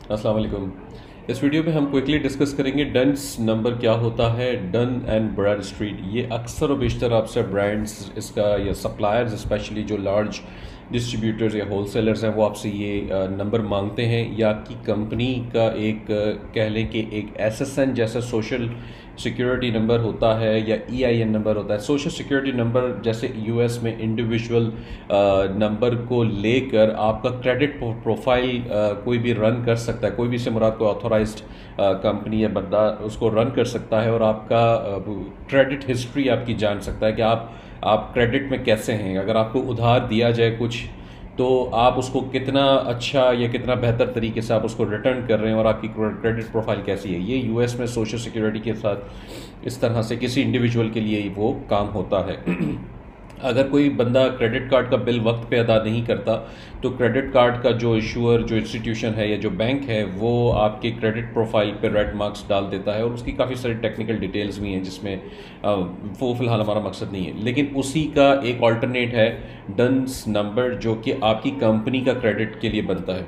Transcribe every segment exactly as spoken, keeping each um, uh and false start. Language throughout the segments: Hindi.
अस्सलाम वालेकुम। इस वीडियो में हम क्विकली डिस्कस करेंगे डन्स नंबर क्या होता है। डन एंड ब्रैडस्ट्रीट, ये अक्सर और बेशतर आपसे ब्रांड्स इसका या सप्लायर्स स्पेशली जो लार्ज डिस्ट्रीब्यूटर्स या होलसेलर्स हैं वो आपसे ये नंबर मांगते हैं, या आपकी कंपनी का एक कह लें कि एक एसएसएन जैसा सोशल सिक्योरिटी नंबर होता है या ईआईएन नंबर होता है। सोशल सिक्योरिटी नंबर जैसे यूएस में इंडिविजुअल नंबर को लेकर आपका क्रेडिट प्रोफाइल कोई भी रन कर सकता है, कोई भी से मुराद कोई ऑथोराइज्ड कंपनी या बंदा उसको रन कर सकता है और आपका क्रेडिट हिस्ट्री आपकी जान सकता है कि आप आप क्रेडिट में कैसे हैं। अगर आपको उधार दिया जाए कुछ तो आप उसको कितना अच्छा या कितना बेहतर तरीके से आप उसको रिटर्न कर रहे हैं और आपकी क्रेडिट प्रोफाइल कैसी है। ये यूएस में सोशल सिक्योरिटी के साथ इस तरह से किसी इंडिविजुअल के लिए वो काम होता है। अगर कोई बंदा क्रेडिट कार्ड का बिल वक्त पे अदा नहीं करता तो क्रेडिट कार्ड का जो इशूअर, जो इंस्टीट्यूशन है या जो बैंक है, वो आपके क्रेडिट प्रोफाइल पे रेड मार्क्स डाल देता है और उसकी काफ़ी सारी टेक्निकल डिटेल्स भी हैं जिसमें वो फ़िलहाल हमारा मकसद नहीं है। लेकिन उसी का एक ऑल्टरनेट है डन्स नंबर, जो कि आपकी कंपनी का क्रेडिट के लिए बनता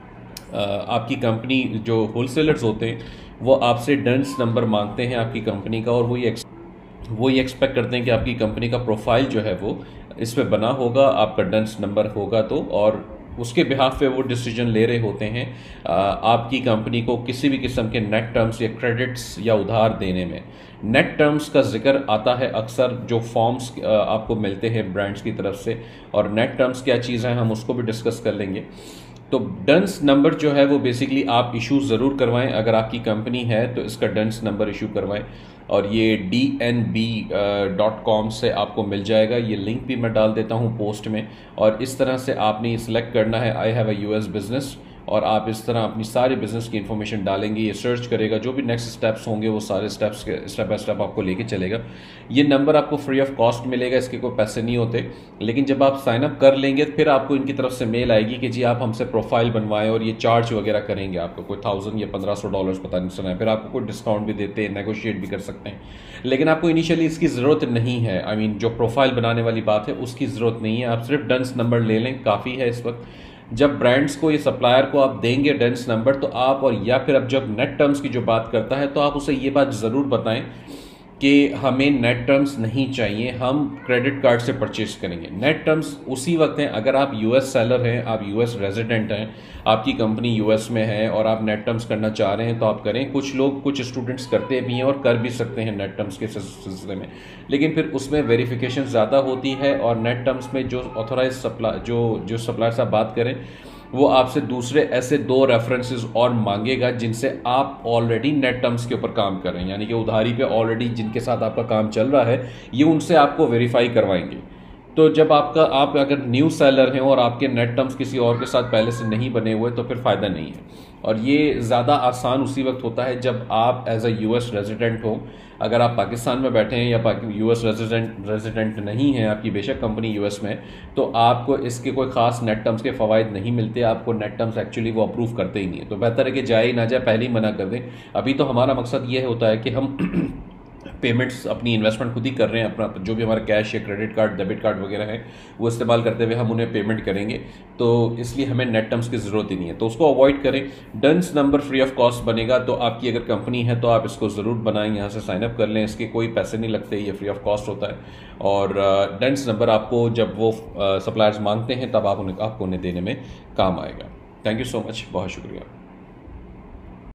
है। आपकी कंपनी जो होलसेलर्स होते हैं वो आपसे डन्स नंबर मांगते हैं आपकी कंपनी का, और वो ये वो ये एक्सपेक्ट करते हैं कि आपकी कंपनी का प्रोफाइल जो है वो इस पर बना होगा, आपका डन्स नंबर होगा तो, और उसके बिहाफ पे वो डिसीजन ले रहे होते हैं आपकी कंपनी को किसी भी किस्म के नेट टर्म्स या क्रेडिट्स या उधार देने में। नेट टर्म्स का जिक्र आता है अक्सर जो फॉर्म्स आपको मिलते हैं ब्रांड्स की तरफ से, और नेट टर्म्स क्या चीज़ है हम उसको भी डिस्कस कर लेंगे। तो डन्स नंबर जो है वो बेसिकली आप इशू ज़रूर करवाएं। अगर आपकी कंपनी है तो इसका डन्स नंबर इशू करवाएं, और ये D N B dot com से आपको मिल जाएगा। ये लिंक भी मैं डाल देता हूँ पोस्ट में, और इस तरह से आपने ये सिलेक्ट करना है I have a US business, और आप इस तरह अपनी सारे बिजनेस की इन्फॉर्मेशन डालेंगे। ये सर्च करेगा, जो भी नेक्स्ट स्टेप्स होंगे वो सारे स्टेप्स के स्टेप बाय स्टेप आपको लेके चलेगा। ये नंबर आपको फ्री ऑफ कॉस्ट मिलेगा, इसके कोई पैसे नहीं होते। लेकिन जब आप साइन अप कर लेंगे फिर आपको इनकी तरफ से मेल आएगी कि जी आप हमसे प्रोफाइल बनवाएं, और ये चार्ज वगैरह करेंगे आपको कोई थाउजेंड या पंद्रह सौ डॉलर्स पता नहीं सुना है। फिर आपको कोई डिस्काउंट भी देते हैं, नेगोशिएट भी कर सकते हैं, लेकिन आपको इनिशियली इसकी ज़रूरत नहीं है। आई I मीन mean, जो प्रोफाइल बनाने वाली बात है उसकी ज़रूरत नहीं है। आप सिर्फ डन्स नंबर ले लें, काफ़ी है इस वक्त। जब ब्रांड्स को ये सप्लायर को आप देंगे डन्स नंबर, तो आप, और या फिर अब जब नेट टर्म्स की जो बात करता है तो आप उसे ये बात ज़रूर बताएं कि हमें नेट टर्म्स नहीं चाहिए, हम क्रेडिट कार्ड से परचेज करेंगे। नेट टर्म्स उसी वक्त हैं अगर आप यूएस सेलर हैं, आप यूएस रेजिडेंट हैं, आपकी कंपनी यूएस में है और आप नेट टर्म्स करना चाह रहे हैं तो आप करें। कुछ लोग, कुछ स्टूडेंट्स करते भी हैं और कर भी सकते हैं नेट टर्म्स के सिलसिले में, लेकिन फिर उसमें वेरिफिकेशन ज़्यादा होती है, और नेट टर्म्स में जो ऑथोराइज सप्लाई जो जो सप्लायर से आप बात करें वो आपसे दूसरे ऐसे दो रेफरेंसेस और मांगेगा जिनसे आप ऑलरेडी नेट टर्म्स के ऊपर काम कर रहे हैं, यानी कि उधारी पे ऑलरेडी जिनके साथ आपका काम चल रहा है, ये उनसे आपको वेरीफाई करवाएंगे। तो जब आपका आप अगर न्यू सेलर हैं और आपके नेट टर्म्स किसी और के साथ पहले से नहीं बने हुए तो फिर फ़ायदा नहीं है। और ये ज़्यादा आसान उसी वक्त होता है जब आप एज अ यूएस रेजिडेंट हो। अगर आप पाकिस्तान में बैठे हैं या यूएस रेजिडेंट रेजिडेंट नहीं हैं, आपकी बेशक कंपनी यूएस में, तो आपको इसके कोई ख़ास नेट टर्म्स के फ़वाइद नहीं मिलते। आपको नेट टर्म्स एक्चुअली वो अप्रूव करते ही नहीं है, तो बेहतर है कि जाए ही ना जाए, पहले ही मना कर दें। अभी तो हमारा मकसद ये होता है कि हम पेमेंट्स अपनी इन्वेस्टमेंट खुद ही कर रहे हैं, अपना जो भी हमारा कैश या क्रेडिट कार्ड, डेबिट कार्ड वगैरह है वो इस्तेमाल करते हुए हम उन्हें पेमेंट करेंगे, तो इसलिए हमें नेट टर्म्स की ज़रूरत ही नहीं है, तो उसको अवॉइड करें। DUNS number free of cost बनेगा, तो आपकी अगर कंपनी है तो आप इसको ज़रूर बनाएं, यहाँ से साइन अप कर लें, इसके कोई पैसे नहीं लगते, ये फ्री ऑफ कॉस्ट होता है। और डन्स नंबर आपको जब वो सप्लायर्स मांगते हैं तब आप उन्हें आपको उन्हें देने में काम आएगा। थैंक यू सो मच, बहुत शुक्रिया।